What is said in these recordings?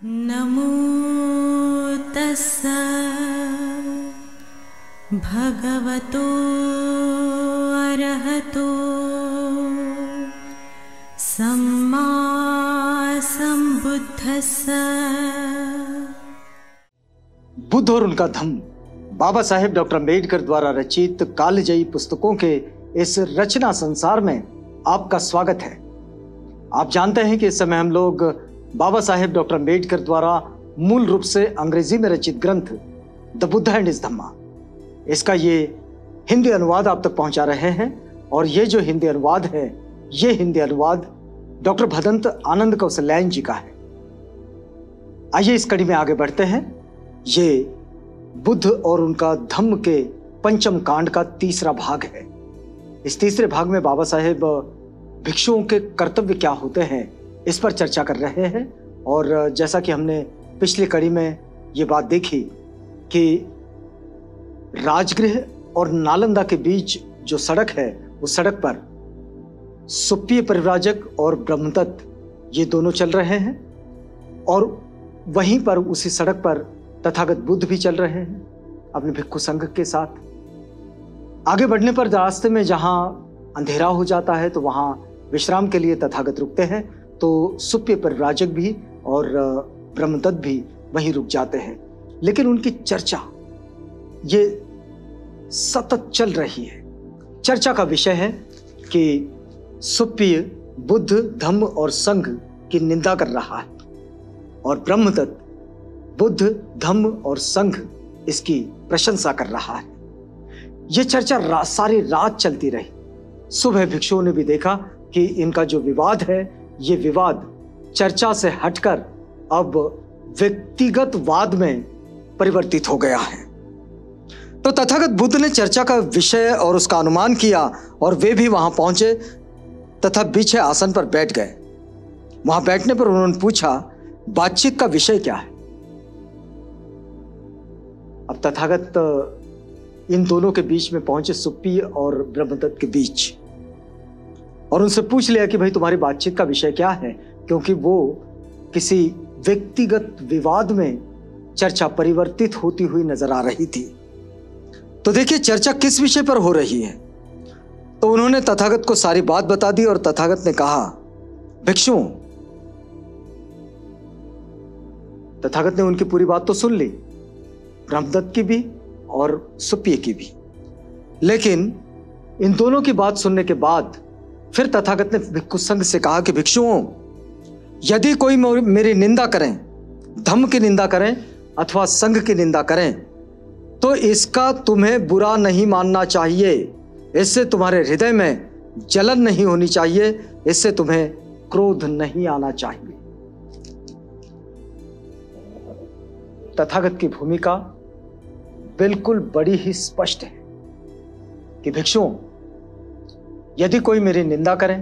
नमो तस्सा भगवतो अरहतो सम्मा संबुद्धस्सा। बुद्ध और उनका धम्म बाबा साहेब डॉक्टर अम्बेडकर द्वारा रचित कालजयी पुस्तकों के इस रचना संसार में आपका स्वागत है। आप जानते हैं कि इस समय हम लोग बाबा साहेब डॉक्टर अम्बेडकर द्वारा मूल रूप से अंग्रेजी में रचित ग्रंथ the Buddha and his Dhamma, इसका ये हिंदी अनुवाद आप तक पहुंचा रहे हैं। और ये जो हिंदी अनुवाद है, ये हिंदी अनुवाद डॉक्टर भदंत आनंद कौशल्यायन जी का है। आइए इस कड़ी में आगे बढ़ते हैं। ये बुद्ध और उनका धम्म के पंचम कांड का तीसरा भाग है। इस तीसरे भाग में बाबा साहेब भिक्षुओं के कर्तव्य क्या होते हैं, इस पर चर्चा कर रहे हैं। और जैसा कि हमने पिछली कड़ी में ये बात देखी कि राजगृह और नालंदा के बीच जो सड़क है, उस सड़क पर सुप्पीय परिव्राजक और ब्रह्मदत्त ये दोनों चल रहे हैं, और वहीं पर उसी सड़क पर तथागत बुद्ध भी चल रहे हैं अपने भिक्षु संघ के साथ। आगे बढ़ने पर रास्ते में जहां अंधेरा हो जाता है तो वहां विश्राम के लिए तथागत रुकते हैं, तो सुप्पीय परिव्राजक भी और ब्रह्मदत्त भी वहीं रुक जाते हैं। लेकिन उनकी चर्चा ये सतत चल रही है। चर्चा का विषय है कि सुप्पीय बुद्ध धम्म और संघ की निंदा कर रहा है, और ब्रह्मदत्त बुद्ध धम्म और संघ इसकी प्रशंसा कर रहा है। यह चर्चा सारी रात चलती रही। सुबह भिक्षुओं ने भी देखा कि इनका जो विवाद है, ये विवाद चर्चा से हटकर अब व्यक्तिगत वाद में परिवर्तित हो गया है। तो तथागत बुद्ध ने चर्चा का विषय और उसका अनुमान किया, और वे भी वहां पहुंचे तथा पीछे आसन पर बैठ गए। वहां बैठने पर उन्होंने पूछा, बातचीत का विषय क्या है? अब तथागत इन दोनों के बीच में पहुंचे, सुप्पीय और ब्रह्मदत्त के बीच, और उनसे पूछ लिया कि भाई तुम्हारी बातचीत का विषय क्या है, क्योंकि वो किसी व्यक्तिगत विवाद में चर्चा परिवर्तित होती हुई नजर आ रही थी। तो देखिए चर्चा किस विषय पर हो रही है। तो उन्होंने तथागत को सारी बात बता दी, और तथागत ने कहा, भिक्षुओं, तथागत ने उनकी पूरी बात तो सुन ली, ब्रह्मदत्त की भी और सुप्पीय की भी। लेकिन इन दोनों की बात सुनने के बाद फिर तथागत ने भिक्षु संघ से कहा कि भिक्षुओं, यदि कोई मेरी निंदा करें, धम्म की निंदा करें अथवा संघ की निंदा करें, तो इसका तुम्हें बुरा नहीं मानना चाहिए। इससे तुम्हारे हृदय में जलन नहीं होनी चाहिए, इससे तुम्हें क्रोध नहीं आना चाहिए। तथागत की भूमिका बिल्कुल बड़ी ही स्पष्ट है कि भिक्षुओं, यदि कोई मेरी निंदा करे,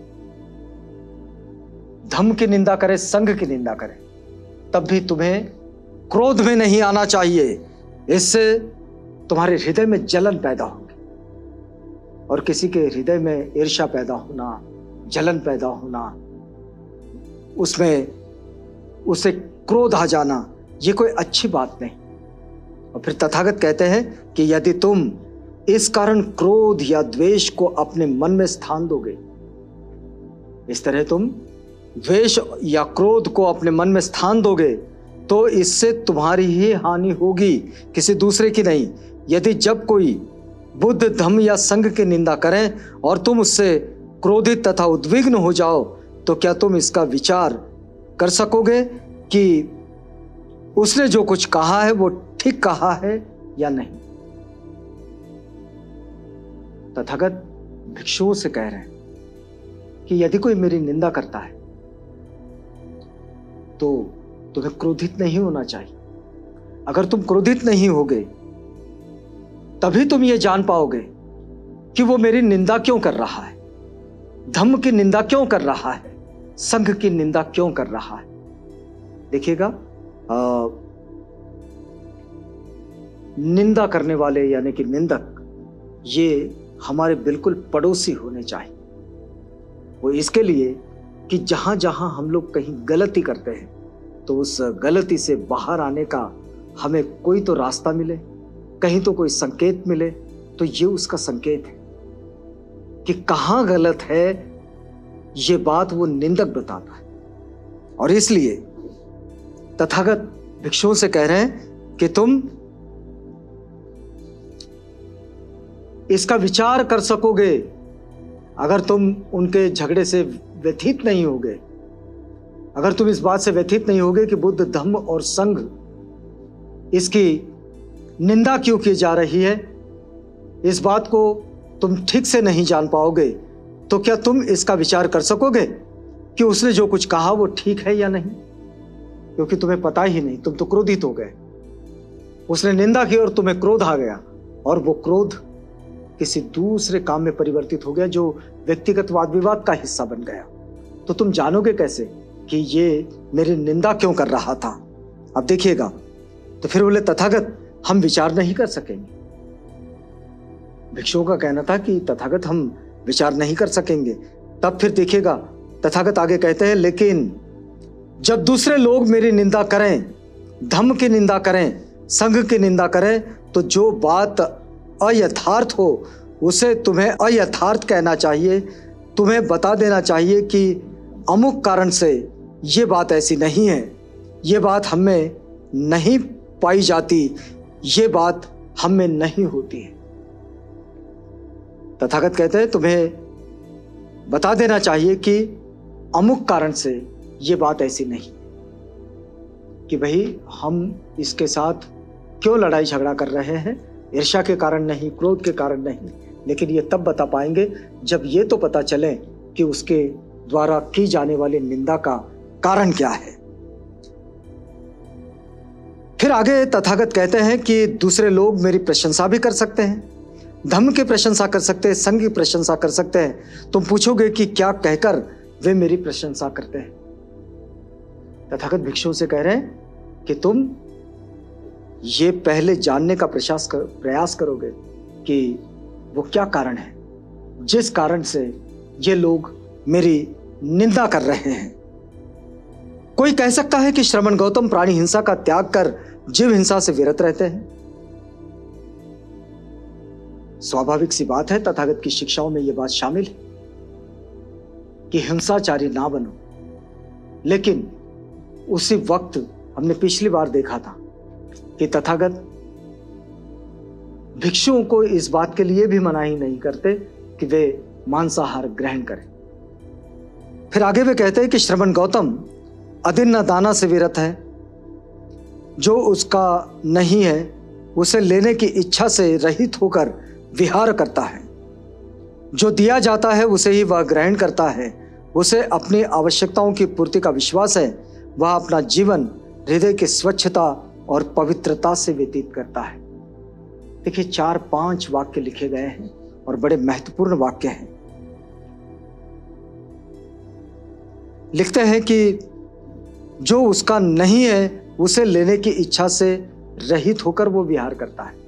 धम्म की निंदा करे, संघ की निंदा करे, तब भी तुम्हें क्रोध में नहीं आना चाहिए। इससे तुम्हारे हृदय में जलन पैदा होगी, और किसी के हृदय में ईर्ष्या पैदा होना, जलन पैदा होना, उसमें उसे क्रोध आ जाना, ये कोई अच्छी बात नहीं। और फिर तथागत कहते हैं कि यदि तुम इस कारण क्रोध या द्वेष को अपने मन में स्थान दोगे, इस तरह तुम द्वेष या क्रोध को अपने मन में स्थान दोगे, तो इससे तुम्हारी ही हानि होगी, किसी दूसरे की नहीं। यदि जब कोई बुद्ध धम्म या संघ की निंदा करें और तुम उससे क्रोधित तथा उद्विग्न हो जाओ, तो क्या तुम इसका विचार कर सकोगे कि उसने जो कुछ कहा है वो ठीक कहा है या नहीं? तथागत भिक्षुओं से कह रहे हैं कि यदि कोई मेरी निंदा करता है तो तुम्हें क्रोधित नहीं होना चाहिए। अगर तुम क्रोधित नहीं होगे, तभी तुम ये जान पाओगे कि वो मेरी निंदा क्यों कर रहा है, धम्म की निंदा क्यों कर रहा है, संघ की निंदा क्यों कर रहा है। देखिएगा, निंदा करने वाले यानी कि निंदक, ये हमारे बिल्कुल पड़ोसी होने चाहिए। वो इसके लिए कि जहां जहां हम लोग कहीं गलती करते हैं तो उस गलती से बाहर आने का हमें कोई तो रास्ता मिले, कहीं तो कोई संकेत मिले, तो ये उसका संकेत है कि कहां गलत है। ये बात वो निंदक बताता है। और इसलिए तथागत भिक्षुओं से कह रहे हैं कि तुम इसका विचार कर सकोगे अगर तुम उनके झगड़े से व्यथित नहीं होगे, अगर तुम इस बात से व्यथित नहीं होगे कि बुद्ध धम्म और संघ इसकी निंदा क्यों की जा रही है, इस बात को तुम ठीक से नहीं जान पाओगे, तो क्या तुम इसका विचार कर सकोगे कि उसने जो कुछ कहा वो ठीक है या नहीं? क्योंकि तुम्हें पता ही नहीं, तुम तो क्रोधित हो गए। उसने निंदा की और तुम्हें क्रोध आ गया, और वो क्रोध किसी दूसरे काम में परिवर्तित हो गया जो व्यक्तिगत वाद विवाद का हिस्सा बन गया। तो तुम जानोगे कैसे कि ये मेरी निंदा क्यों कर रहा था? अब देखिएगा, तो फिर बोले तथागत हम विचार नहीं कर सकेंगे। भिक्षुओं का कहना था कि तथागत हम विचार नहीं कर सकेंगे। तब फिर देखिएगा तथागत आगे कहते हैं, लेकिन जब दूसरे लोग मेरी निंदा करें, धम्म की निंदा करें, संघ की निंदा करें, तो जो बात अयथार्थ हो उसे तुम्हें अयथार्थ कहना चाहिए। तुम्हें बता देना चाहिए कि अमुक कारण से ये बात ऐसी नहीं है, ये बात हम में नहीं पाई जाती, ये बात हम में नहीं होती है। तथागत कहते हैं तुम्हें बता देना चाहिए कि अमुक कारण से ये बात ऐसी नहीं, कि भाई हम इसके साथ क्यों लड़ाई झगड़ा कर रहे हैं, ईर्ष्या के कारण नहीं, क्रोध के कारण नहीं, लेकिन ये तब बता पाएंगे जब ये तो पता चले कि उसके द्वारा की जाने वाली निंदा का कारण क्या है। फिर आगे तथागत कहते हैं कि दूसरे लोग मेरी प्रशंसा भी कर सकते हैं, धम्म की प्रशंसा कर सकते हैं, संघ की प्रशंसा कर सकते हैं। तुम पूछोगे कि क्या कहकर वे मेरी प्रशंसा करते हैं? तथागत भिक्षुओं से कह रहे हैं कि तुम ये पहले जानने का प्रयास करोगे कि वो क्या कारण है जिस कारण से ये लोग मेरी निंदा कर रहे हैं। कोई कह सकता है कि श्रमण गौतम प्राणी हिंसा का त्याग कर जीव हिंसा से विरत रहते हैं। स्वाभाविक सी बात है, तथागत की शिक्षाओं में यह बात शामिल है कि हिंसाचारी ना बनो। लेकिन उसी वक्त हमने पिछली बार देखा था कि तथागत भिक्षुओं को इस बात के लिए भी मनाही नहीं करते कि वे मांसाहार ग्रहण करें। फिर आगे वे कहते हैं कि श्रमण गौतम अदिन्न दाना से विरत है, जो उसका नहीं है उसे लेने की इच्छा से रहित होकर विहार करता है, जो दिया जाता है उसे ही वह ग्रहण करता है, उसे अपनी आवश्यकताओं की पूर्ति का विश्वास है, वह अपना जीवन हृदय की स्वच्छता और पवित्रता से व्यतीत करता है। देखिए 4-5 वाक्य लिखे गए हैं और बड़े महत्वपूर्ण वाक्य हैं। लिखते हैं कि जो उसका नहीं है उसे लेने की इच्छा से रहित होकर वो विहार करता है,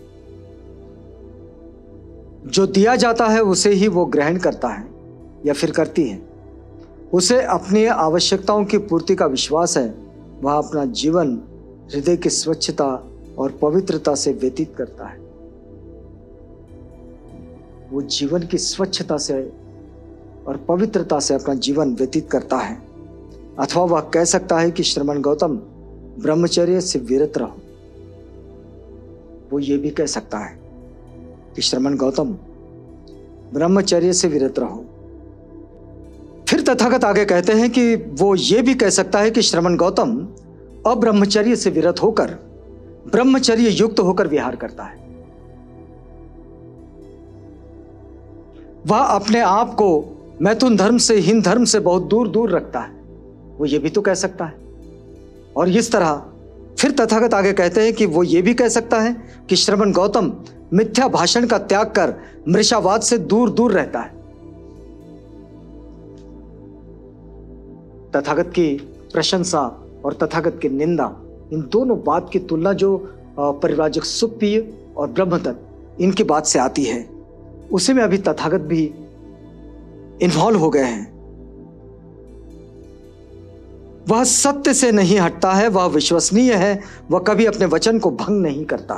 जो दिया जाता है उसे ही वो ग्रहण करता है या फिर करती है, उसे अपनी आवश्यकताओं की पूर्ति का विश्वास है, वह अपना जीवन हृदय की स्वच्छता और पवित्रता से व्यतीत करता है। वो जीवन की स्वच्छता से और पवित्रता से अपना जीवन व्यतीत करता है। अथवा वह कह सकता है कि श्रमण गौतम ब्रह्मचर्य से विरत रहो। वो ये भी कह सकता है कि श्रमण गौतम ब्रह्मचर्य से विरत रहो। फिर तथागत आगे कहते हैं कि वो ये भी कह सकता है कि श्रमण गौतम अब्रह्मचर्य से विरत होकर ब्रह्मचर्य युक्त होकर विहार करता है। वह अपने आप को मैथुन धर्म से, हिंद धर्म से बहुत दूर दूर रखता है। वो ये भी तो कह सकता है। और इस तरह फिर तथागत आगे कहते हैं कि वो ये भी कह सकता है कि श्रमण गौतम मिथ्या भाषण का त्याग कर मृषावाद से दूर दूर रहता है। तथागत की प्रशंसा और तथागत की निंदा, इन दोनों बात की तुलना जो परिव्राजक सुप्पीय और ब्रह्मदत्त इनकी बात से आती है, उसी में अभी तथागत भी इन्वॉल्व हो गए हैं। वह सत्य से नहीं हटता है, वह विश्वसनीय है, वह कभी अपने वचन को भंग नहीं करता।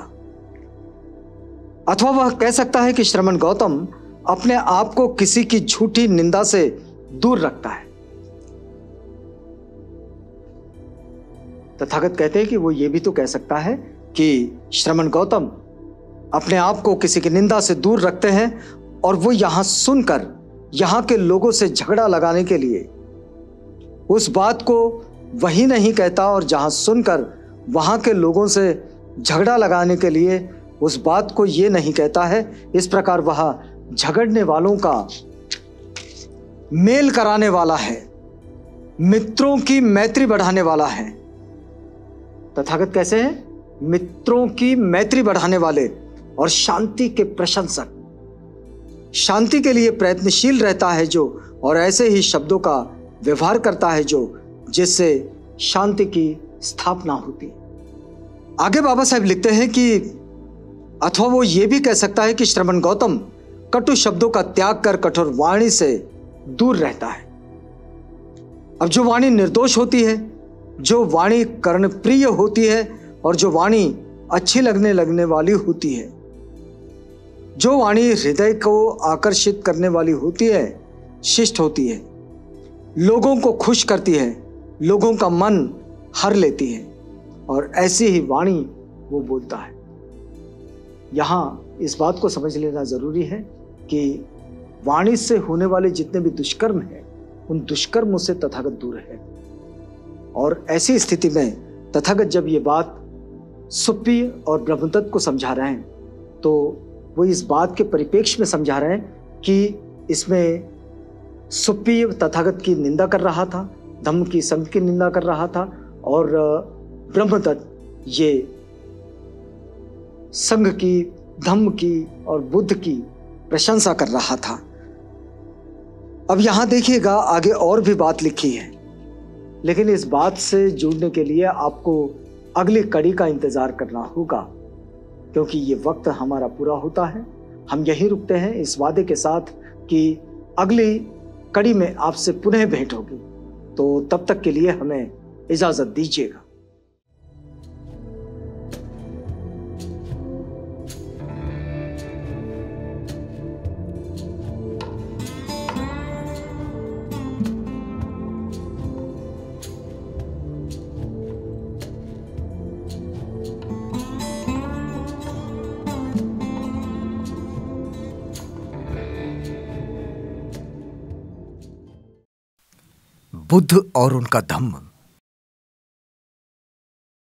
अथवा वह कह सकता है कि श्रमण गौतम अपने आप को किसी की झूठी निंदा से दूर रखता है। तथागत कहते हैं कि वो ये भी तो कह सकता है कि श्रमण गौतम अपने आप को किसी की निंदा से दूर रखते हैं और वो यहां सुनकर यहां के लोगों से झगड़ा लगाने के लिए उस बात को वही नहीं कहता, और जहां सुनकर वहां के लोगों से झगड़ा लगाने के लिए उस बात को ये नहीं कहता है। इस प्रकार वह झगड़ने वालों का मेल कराने वाला है, मित्रों की मैत्री बढ़ाने वाला है। तथागत कैसे हैं? मित्रों की मैत्री बढ़ाने वाले और शांति के प्रशंसक, शांति के लिए प्रयत्नशील रहता है जो, और ऐसे ही शब्दों का व्यवहार करता है जो, जिससे शांति की स्थापना होती है। आगे बाबा साहब लिखते हैं कि अथवा वो ये भी कह सकता है कि श्रमण गौतम कटु शब्दों का त्याग कर कठोर वाणी से दूर रहता है। अब जो वाणी निर्दोष होती है, जो वाणी कर्णप्रिय होती है और जो वाणी अच्छी लगने वाली होती है, जो वाणी हृदय को आकर्षित करने वाली होती है, शिष्ट होती है, लोगों को खुश करती है, लोगों का मन हर लेती है, और ऐसी ही वाणी वो बोलता है। यहाँ इस बात को समझ लेना जरूरी है कि वाणी से होने वाले जितने भी दुष्कर्म हैं, उन दुष्कर्मों से तथागत दूर है। और ऐसी स्थिति में तथागत जब ये बात सुप्पी और ब्रह्मतत्व को समझा रहे हैं, तो वो इस बात के परिप्रेक्ष्य में समझा रहे हैं कि इसमें सुप्पी तथागत की निंदा कर रहा था, धम्म की संघ की निंदा कर रहा था, और ब्रह्मतत्व ये संघ की, धम्म की और बुद्ध की प्रशंसा कर रहा था। अब यहां देखिएगा आगे और भी बात लिखी है, लेकिन इस बात से जुड़ने के लिए आपको अगली कड़ी का इंतजार करना होगा, क्योंकि ये वक्त हमारा पूरा होता है। हम यहीं रुकते हैं इस वादे के साथ कि अगली कड़ी में आपसे पुनः भेंट होगी। तो तब तक के लिए हमें इजाजत दीजिएगा। बुद्ध और उनका धम्म।